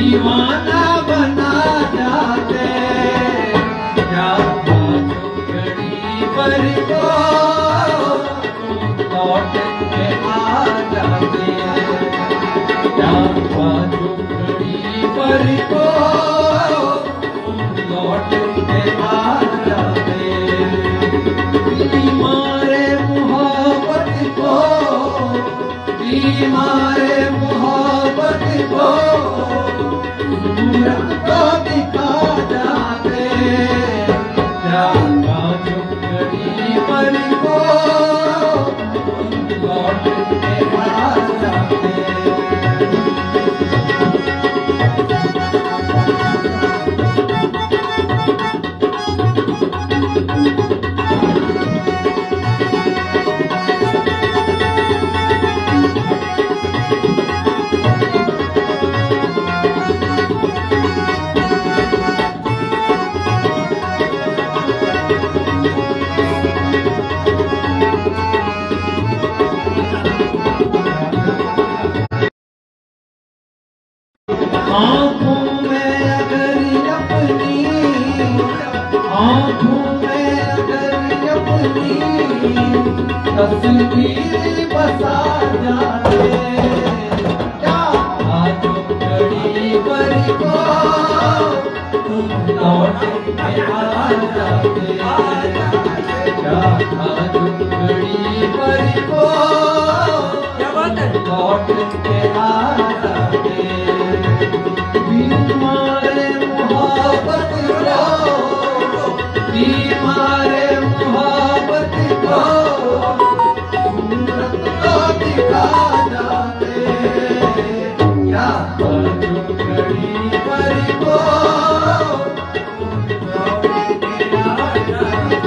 दीवाना बना जाते, क्या घड़ी पर को लौट के आ जाते, क्या घड़ी पर को लौट के आ जाते। बीमारे मोहब्बत को, बीमारे मोहब्बत को सूरत को दिखा जाते, क्या घड़ी पर को लौट के आ जाते। आँखों में अगर अपनी, आँखों में अगर अपनी तस्वीर बसा जाते, क्या आज घड़ी पर को तुम लौट के आ जाते, क्या आज घड़ी पर को लौट के आ जाते। बीमारे मोहब्बत को, बीमारे मोहब्बत को सूरत को दिखा जाते, क्या घड़ी पर को लौट के आ जाते।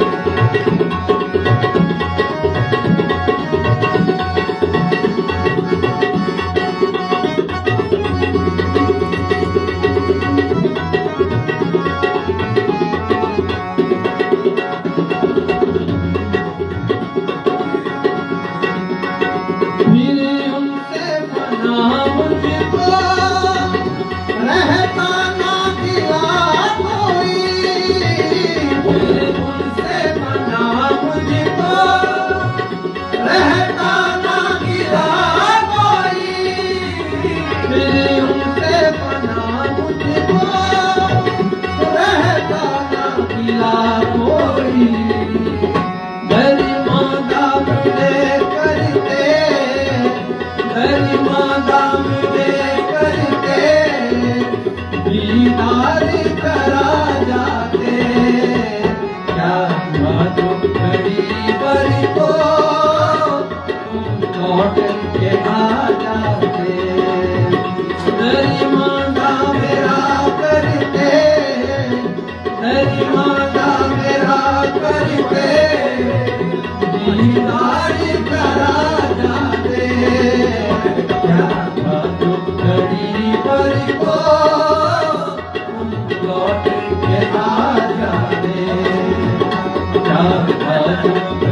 लौट के आ जाते, दरिमादा मेरा करते, दरिमादा मेरा करते दीदार करा जाते, क्या घड़ी पर को लौट के आ जाते, क्या